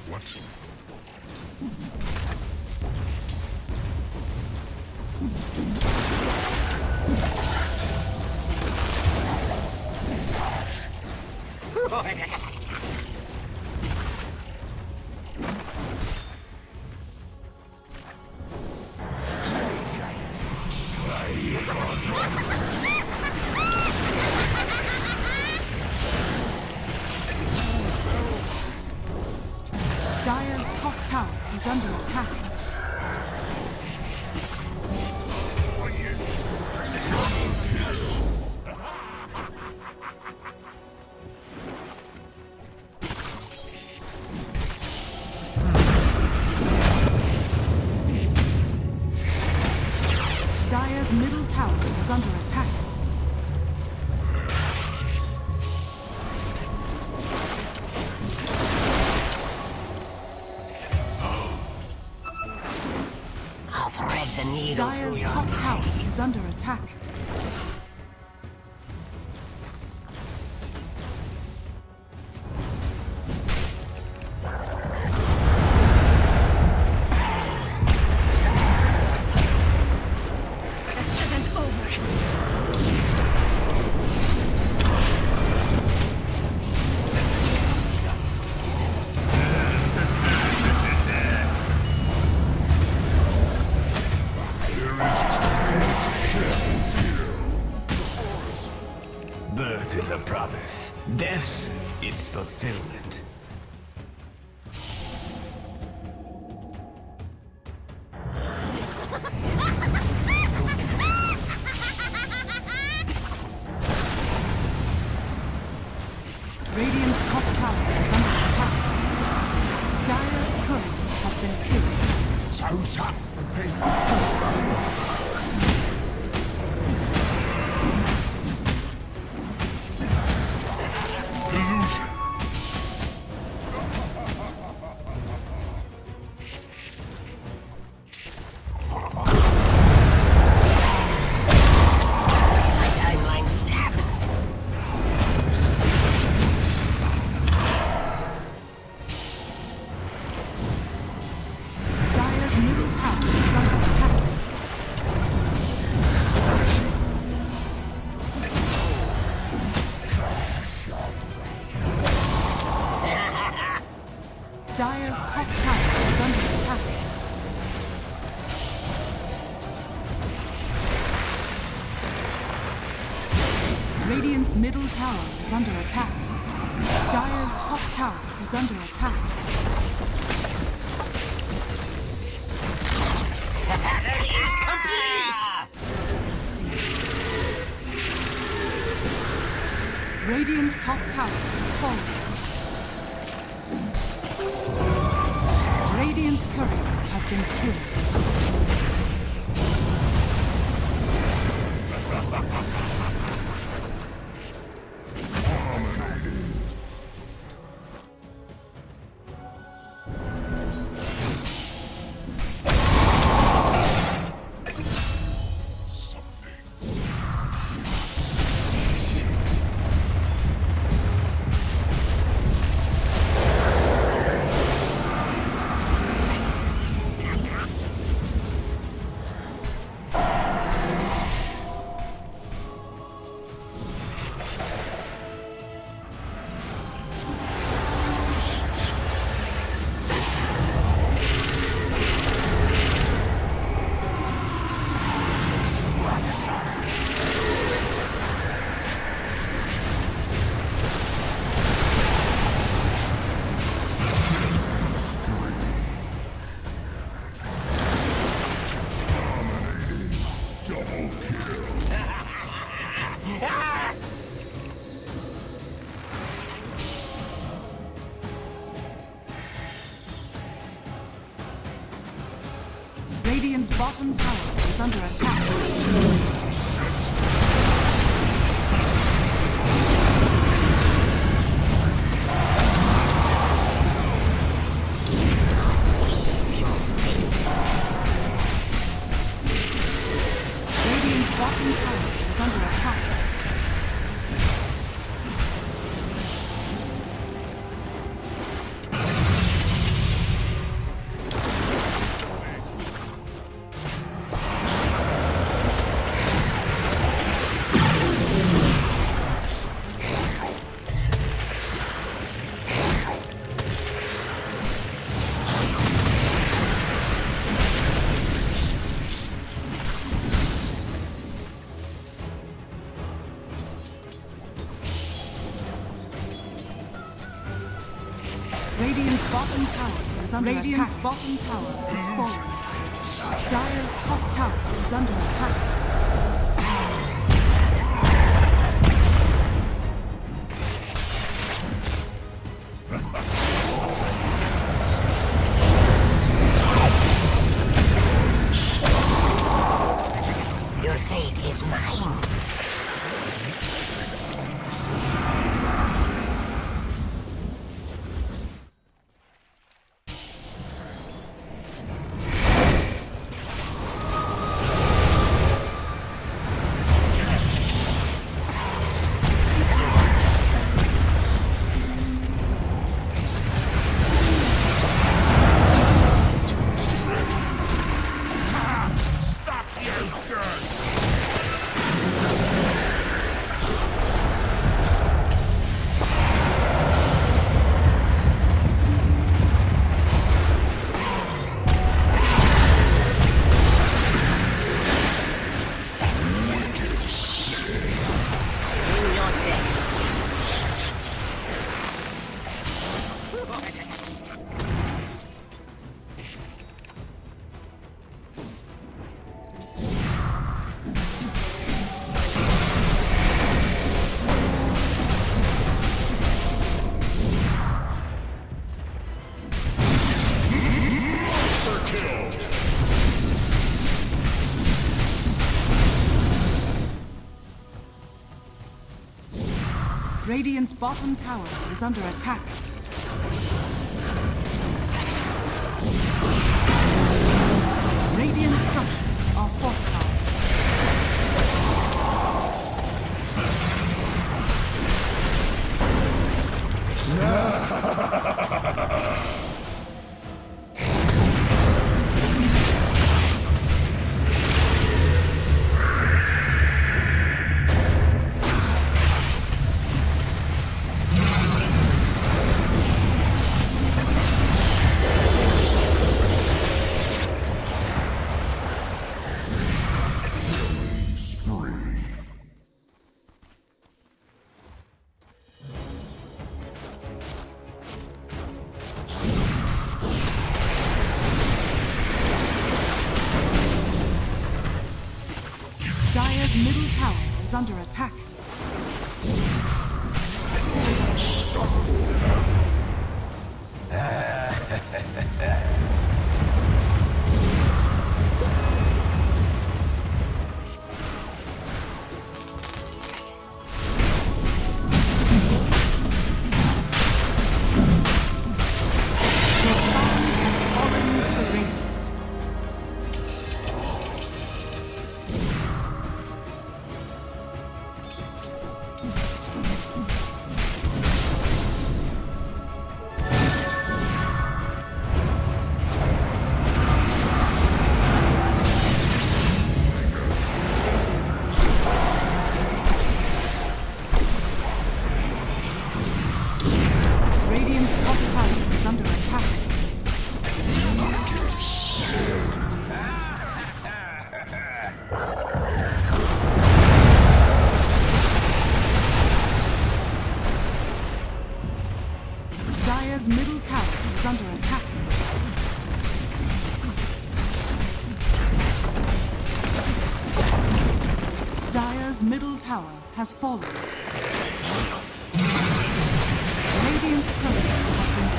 What? Dire's top tower is under attack. Dire's middle tower is under attack. The needle Dire's top tower is under attack. This isn't over. Birth is a promise. Death, its fulfillment. Radiant's top tower is under attack. Dire's courier has been killed. So tough for peace. My timeline snaps. Dire's middle tower is under attack. Dire's top tower is under attack. Radiant's middle tower is under attack. Dire's top tower is under attack. It is complete! Radiant's top tower is falling. Radiant's courier has been killed. Radiant's bottom tower is under attack. Radiant's bottom tower is under attack. Radiant's bottom tower is under attack. Radiant's bottom tower has fallen. Dire's top tower is under attack. Your fate is mine. Radiant's bottom tower is under attack. Radiant structures are fortified. Dire's middle tower is under attack. Roshan has fallen to the Radiant. Radiant's top tower is under attack. Dire's middle tower is under attack. Dire's middle tower has fallen. Radiant's courier has been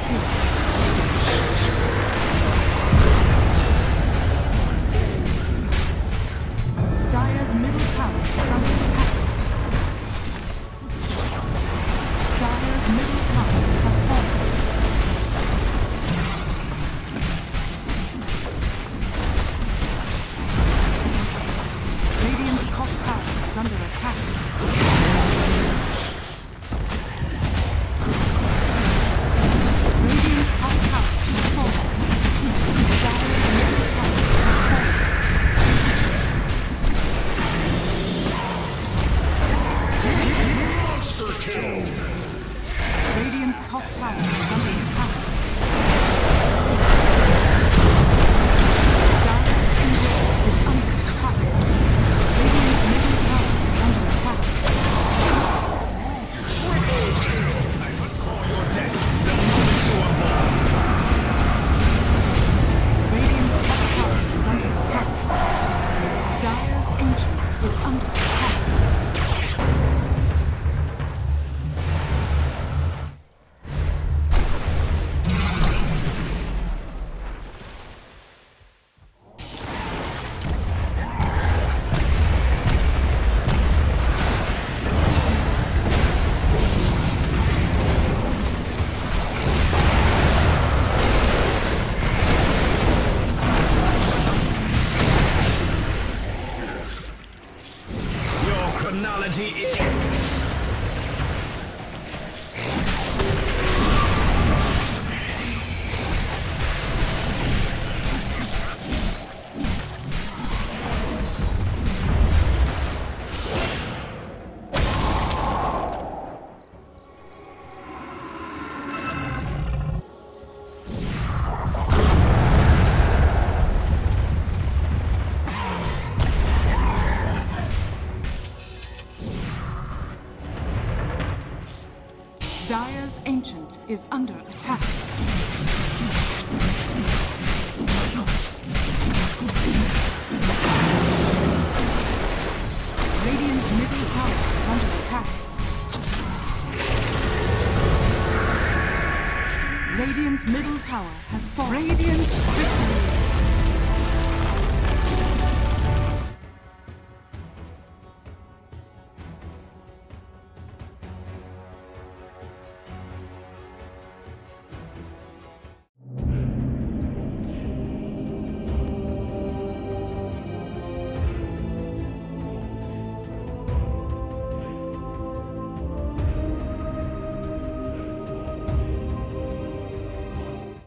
killed. Dire's middle tower is under attack. Dire's middle tower has fallen. Radiant's top tower is under attack. Ancient is under attack. Radiant's middle tower is under attack. Radiant's middle tower has fallen. Radiant victory.